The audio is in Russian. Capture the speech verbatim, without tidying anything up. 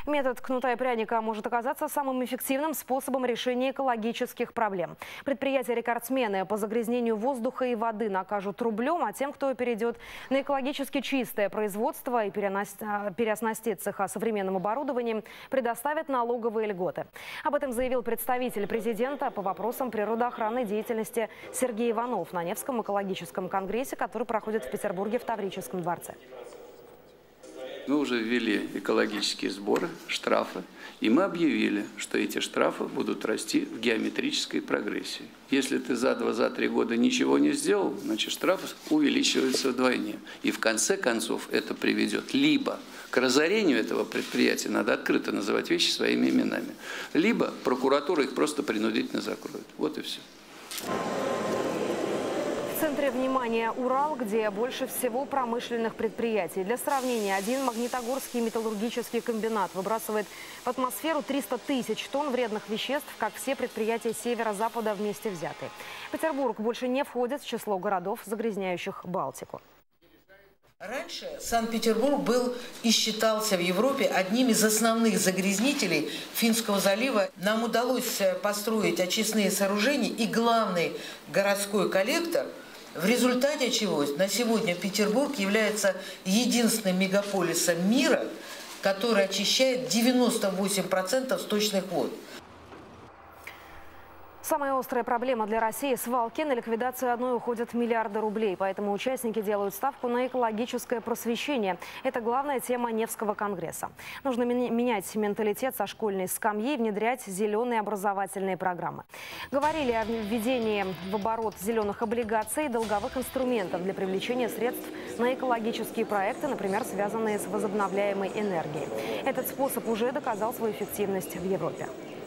Метод кнута и пряника может оказаться самым эффективным способом решения экологических проблем. Предприятия-рекордсмены по загрязнению воздуха и воды накажут рублем, а тем, кто перейдет на экологически чистое производство и переоснастит цеха современным оборудованием, предоставят налоговые льготы. Об этом заявил представитель президента по вопросам природоохранной деятельности Сергей Иванов на Невском экологическом конгрессе, который проходит в Петербурге в Таврическом дворце. Мы уже ввели экологические сборы, штрафы, и мы объявили, что эти штрафы будут расти в геометрической прогрессии. Если ты за два, за три года ничего не сделал, значит штраф увеличивается вдвойне. И в конце концов это приведет либо к разорению этого предприятия, надо открыто называть вещи своими именами, либо прокуратура их просто принудительно закроет. Вот и все. В центре внимания Урал, где больше всего промышленных предприятий. Для сравнения, один Магнитогорский металлургический комбинат выбрасывает в атмосферу триста тысяч тонн вредных веществ, как все предприятия северо-запада вместе взятые. Петербург больше не входит в число городов, загрязняющих Балтику. Раньше Санкт-Петербург был и считался в Европе одним из основных загрязнителей Финского залива. Нам удалось построить очистные сооружения и главный городской коллектор, в результате чего на сегодня Петербург является единственным мегаполисом мира, который очищает девяносто восемь процентов сточных вод. Самая острая проблема для России – свалки. На ликвидацию одной уходят миллиарды рублей. Поэтому участники делают ставку на экологическое просвещение. Это главная тема Невского конгресса. Нужно менять менталитет со школьной скамьи и внедрять зеленые образовательные программы. Говорили о введении в оборот зеленых облигаций и долговых инструментов для привлечения средств на экологические проекты, например, связанные с возобновляемой энергией. Этот способ уже доказал свою эффективность в Европе.